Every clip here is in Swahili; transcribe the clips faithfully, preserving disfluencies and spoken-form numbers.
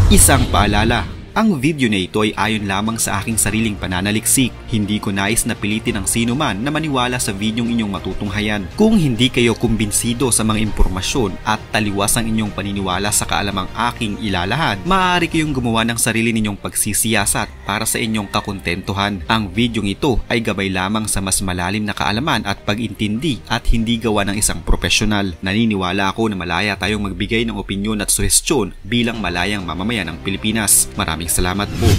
Isang paalala, ang video na ito ay ayon lamang sa aking sariling pananaliksik. Hindi ko nais na pilitin ang sino man na maniwala sa videong inyong matutunghayan. Kung hindi kayo kumbinsido sa mga impormasyon at taliwas ang inyong paniniwala sa kaalamang aking ilalahad, maaari kayong gumawa ng sarili ninyong pagsisiyasat para sa inyong kakontentuhan. Ang videong ito ay gabay lamang sa mas malalim na kaalaman at pag-intindi at hindi gawa ng isang profesional. Naniniwala ako na malaya tayong magbigay ng opinyon at suhestyon bilang malayang mamamayan ng Pilipinas. Maraming salamat po.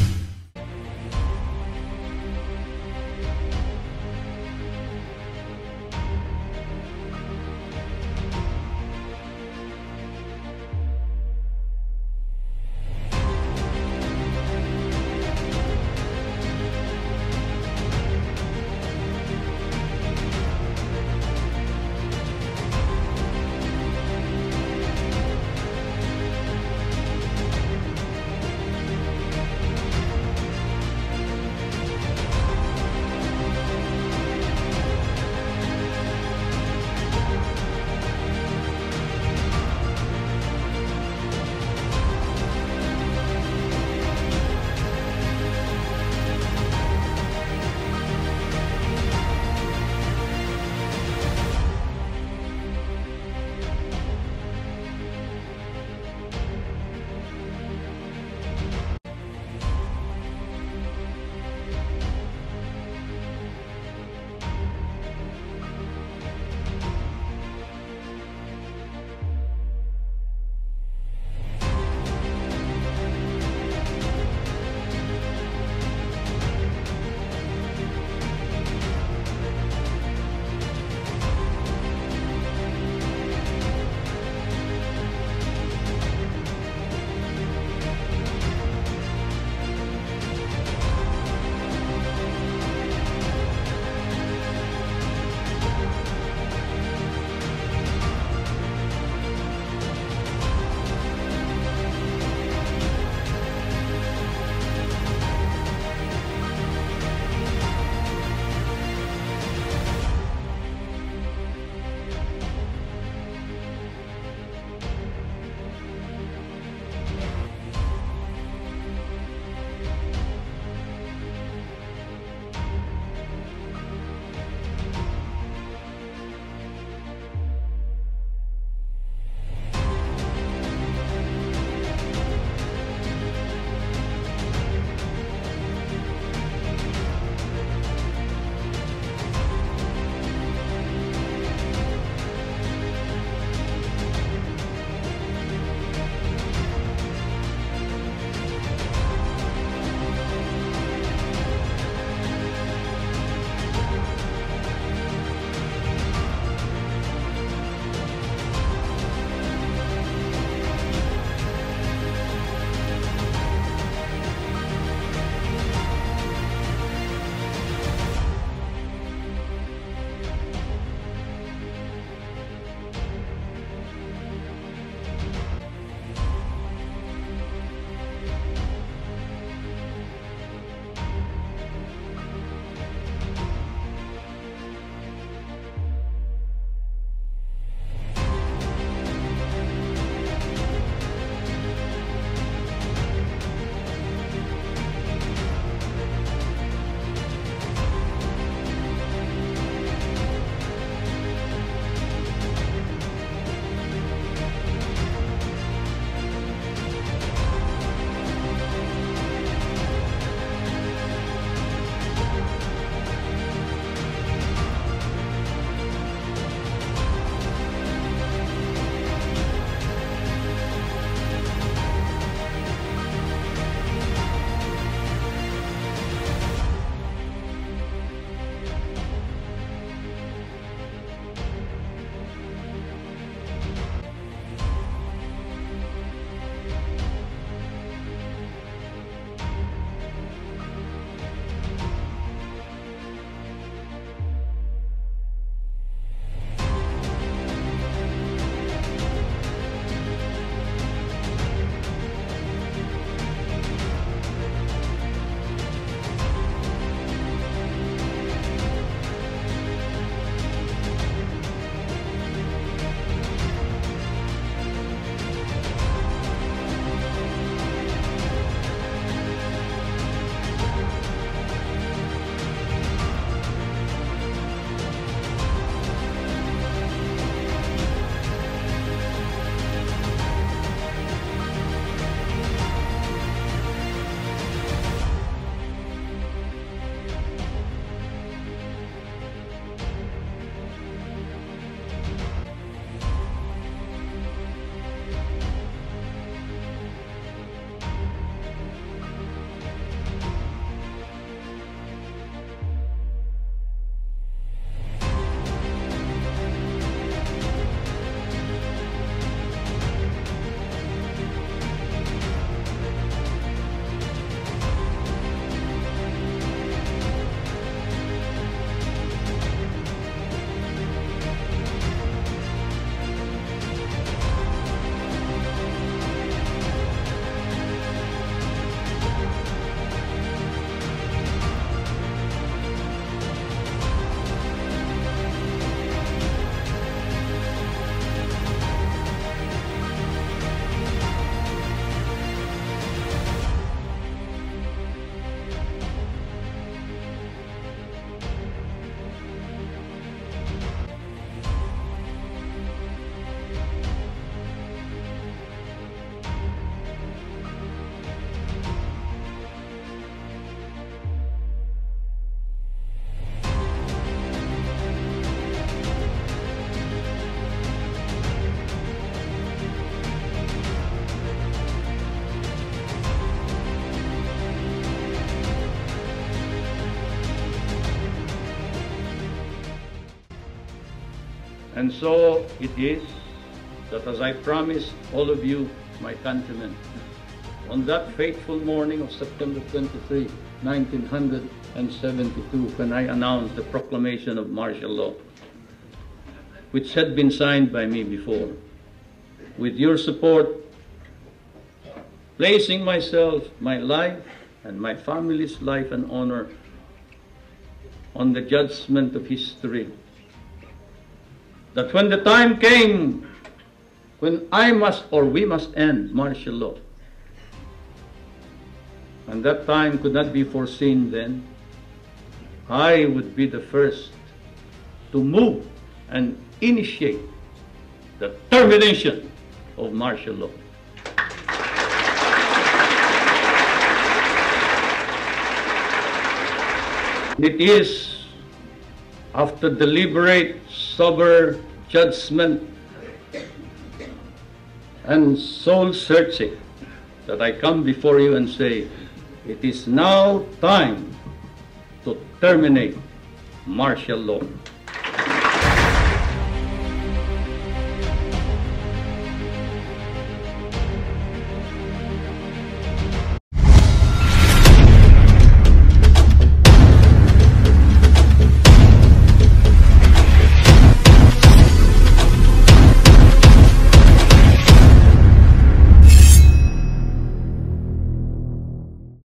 And so it is that as I promised all of you, my countrymen, on that fateful morning of September twenty-third, nineteen seventy-two, when I announced the proclamation of martial law, which had been signed by me before, with your support, placing myself, my life, and my family's life and honor on the judgment of history, that when the time came when I must or we must end martial law, and that time could not be foreseen then, I would be the first to move and initiate the termination of martial law. It is after deliberate, sober judgment and soul searching that I come before you and say, it is now time to terminate martial law.